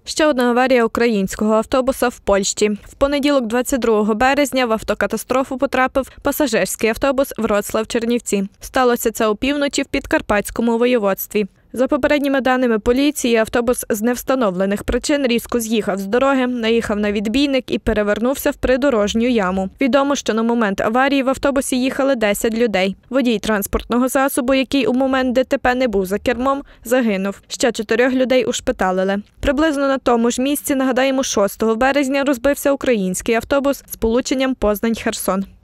Ще одна аварія українського автобуса в Польщі. В понеділок, 22 березня, в автокатастрофу потрапив пасажирський автобус Вроцлав-Чернівці. Сталося це опівночі в Підкарпатському воєводстві. За попередніми даними поліції, автобус з невстановлених причин різко з'їхав з дороги, наїхав на відбійник і перевернувся в придорожню яму. Відомо, що на момент аварії в автобусі їхали 10 людей. Водій транспортного засобу, який у момент ДТП не був за кермом, загинув. Ще 4 людей ушпиталили. Приблизно на тому ж місці, нагадаємо, 6 березня розбився український автобус з сполученням Познань-Херсон.